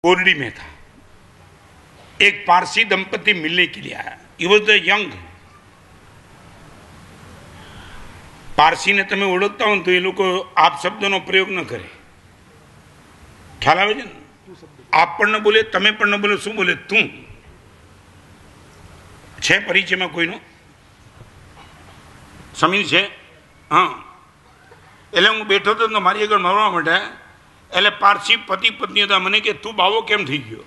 ओरडी में था। एक पारसी दंपति मिलने के लिए आया। He was the young. Parsi ने तमे ओळखता हो तो ये लोग आप शब्दों प्रयोग न करे। ख्याल आवे छे? आप पण न बोले, तमे पण न बोले, शू बोले? तू छे परिचय में कोई नो समीर छे? हाँ। एले हूँ बैठो तो मारी आगे मरवा माटे एले पारसी पति पत्नी था मने के तू बावो केम थी गयो?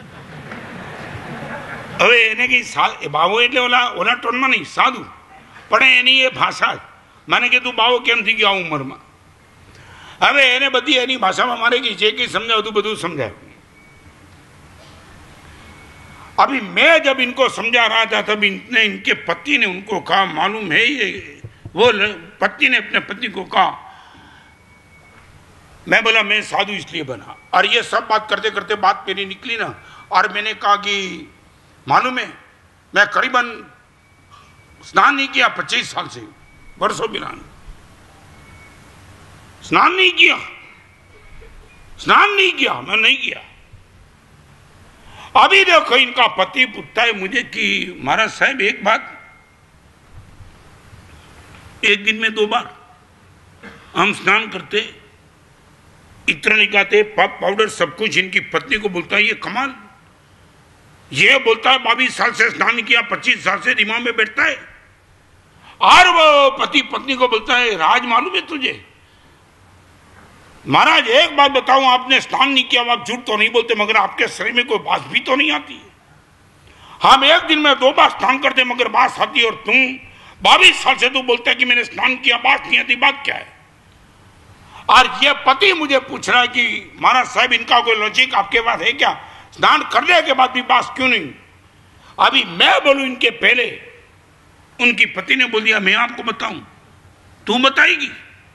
हवे एने की बावो एटले ओला टोन में नहीं साधु पण एनी ए भाषा माने के तू बावो केम थी गयो आ उमर में। हवे एने बधी एनी भाषा में मारे की जे की समझाव तू बधु समझाव। अभी मैं जब इनको समझा रहा था तब इनके पति ने उनको कहा, मालूम है ये वो पत्नी ने अपने पति को कहा। मैं बोला मैं साधु इसलिए बना। और ये सब बात करते करते बात मेरी निकली ना, और मैंने कहा कि मालूम है मैं करीबन स्नान नहीं किया 25 साल से, वर्षों बिना स्नान नहीं किया, मैं नहीं किया। अभी देखो इनका पति पूछता है मुझे कि महाराज साहब एक बात, एक दिन में 2 बार हम स्नान करते, इत्र निकालते, पाउडर सब कुछ। इनकी पत्नी को बोलता है ये कमाल, ये बोलता है 22 साल से स्नान किया, 25 साल से दिमाग में बैठता है। और वो पति पत्नी को बोलता है राज मालूम है तुझे महाराज एक बात बताऊं, आपने स्नान नहीं किया, आप झूठ तो नहीं बोलते, मगर आपके शरीर में कोई बात भी तो नहीं आती है। हम एक दिन में 2 बार स्नान करते मगर बात आती है, और तुम 22 साल से तू बोलता है कि मैंने स्नान किया, बात नहीं आती, बात क्या है? और ये पति मुझे पूछ रहा है कि महाराज साहब इनका कोई लॉजिक आपके पास है क्या? स्नान करने के बाद भी बात क्यों नहीं? अभी मैं बोलूं इनके पहले उनकी पति ने बोल दिया मैं आपको बताऊं, तू बताएगी?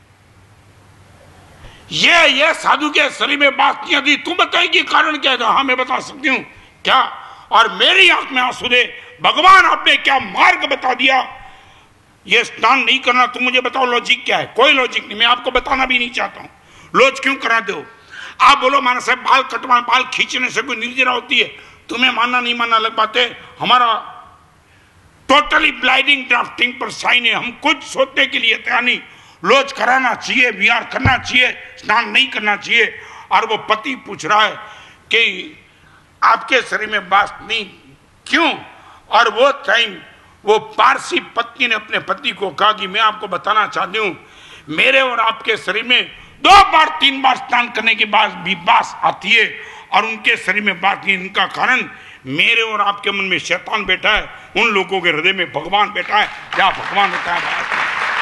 ये साधु के शरीर में बात नहीं आती, तू बताएगी कारण क्या है? हाँ मैं बता सकती हूँ। क्या? और मेरी आंख में आंसू दे, भगवान आपने क्या मार्ग बता दिया, ये स्नान नहीं करना, तुम मुझे बताओ लॉजिक क्या है? कोई लॉजिक नहीं, मैं आपको बताना भी नहीं चाहता हूं। लॉज क्यों कराते हो? आप बोलो माना साहब बाल कटवाने, बाल खींचने से कोई निर्जरा होती है, तुम्हें मानना नहीं मानना अलग बात है। हमारा टोटली ब्लाइंडिंग ड्राफ्टिंग पर साइन है, हम कुछ सोचने के लिए तैयार नहीं। लॉज कराना चाहिए, विहार करना चाहिए, स्नान नहीं करना चाहिए। और वो पति पूछ रहा है कि आपके शरीर में बात नहीं क्यों? और वो टाइम वो पारसी पत्नी ने अपने पति को कहा कि मैं आपको बताना चाहती हूं, मेरे और आपके शरीर में 2 बार 3 बार स्नान करने के बाद भी बास आती है, और उनके शरीर में बात नहीं। इनका कारण मेरे और आपके मन में शैतान बैठा है, उन लोगों के हृदय में भगवान बैठा है। क्या भगवान होता है?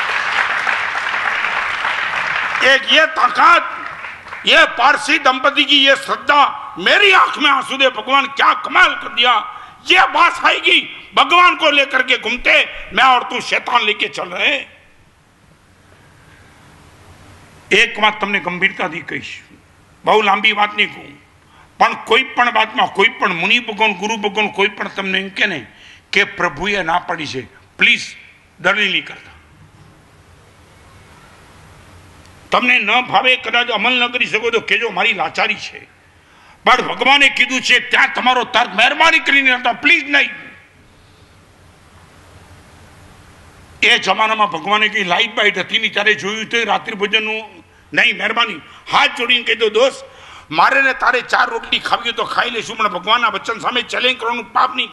एक ये ताकत, ये पारसी दंपति की ये श्रद्धा, मेरी आंख में आंसू दे, भगवान क्या कमाल कर दिया। ये बात आएगी, भगवान को लेकर के घूमते, मैं और तू शैतान लेके चल रहे। एक बात तुमने गंभीरता दी कही, बहु लांबी बात नहीं कहूं, पण कोई पण बात में कोई पण मुनि भगवान गुरु भगवान कोई पण तमने एम के ने के प्रभुए ना पड़ी है, प्लीज डरनी नहीं करता। तमने न भावे कदाच अमल न करी सको तो केजो मारी लाचारी है, पर भगवाने कीधु छे त्या तमारो तर्क मेहरबानी करीने रहता, प्लीज नहीं। ए जमाना में भगवाने की लाइट बाइट थी नहीं त्यारे जोयुं तो रात्रि भोजन नहीं, मेहरबानी हाथ जोड़ीने कही दो दोस्त मारे ने तारे 4 रोटली खावी तो खाई लेशुं, पण भगवान वचन सामे चैलेंज करवानुं पाप नहीं